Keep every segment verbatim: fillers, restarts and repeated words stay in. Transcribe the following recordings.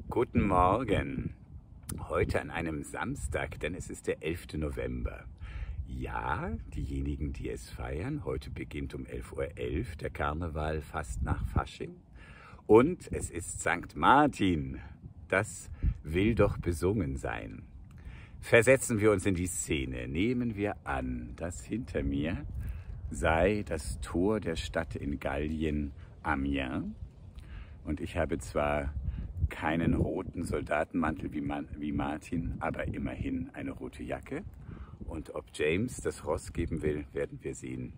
Guten Morgen. Heute an einem Samstag, denn es ist der elfte November. Ja, diejenigen, die es feiern, heute beginnt um elf Uhr elf der Karneval fast nach Fasching. Und es ist Sankt Martin. Das will doch besungen sein. Versetzen wir uns in die Szene. Nehmen wir an, dass hinter mir sei das Tor der Stadt in Gallien Amiens. Und ich habe zwar keinen roten Soldatenmantel wie, Man wie Martin, aber immerhin eine rote Jacke. Und ob James das Ross geben will, werden wir sehen.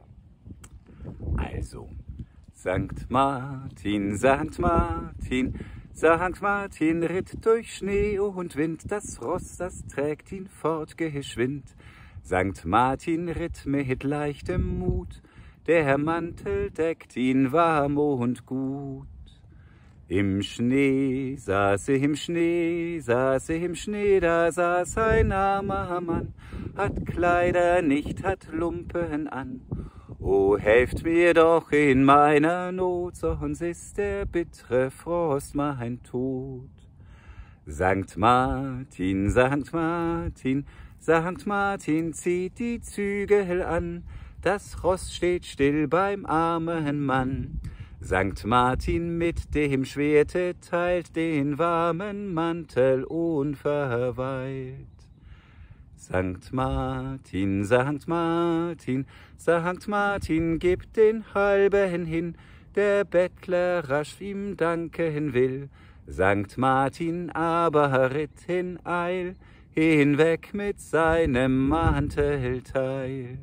Also, Sankt Martin, Sankt Martin, Sankt Martin ritt durch Schnee und Wind, das Ross, das trägt ihn fortgeschwind. Sankt Martin ritt mit leichtem Mut, der Mantel deckt ihn warm und gut. Im Schnee saß er, im Schnee saß er, im Schnee, da saß ein armer Mann, hat Kleider nicht, hat Lumpen an. O, helft mir doch in meiner Not, sonst ist der bittere Frost mein Tod. Sankt Martin, Sankt Martin, Sankt Martin zieht die Zügel an, das Ross steht still beim armen Mann. Sankt Martin mit dem Schwerte teilt den warmen Mantel unverweilt. Sankt Martin, Sankt Martin, Sankt Martin gibt den halben hin, der Bettler rasch ihm danken will. Sankt Martin aber ritt in Eil, hinweg mit seinem Mantelteil.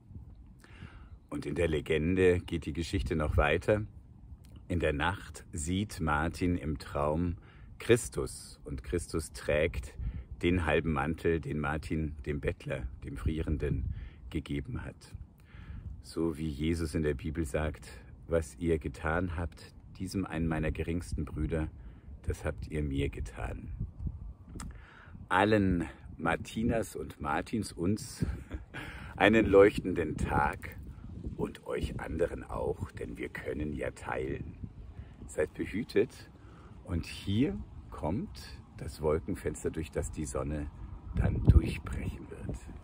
Und in der Legende geht die Geschichte noch weiter. In der Nacht sieht Martin im Traum Christus und Christus trägt den halben Mantel, den Martin dem Bettler, dem Frierenden, gegeben hat. So wie Jesus in der Bibel sagt, was ihr getan habt, diesem einen meiner geringsten Brüder, das habt ihr mir getan. Allen Martinas und Martins uns einen leuchtenden Tag und euch anderen auch, denn wir können ja teilen. Seid behütet und hier kommt das Wolkenfenster, durch das die Sonne dann durchbrechen wird.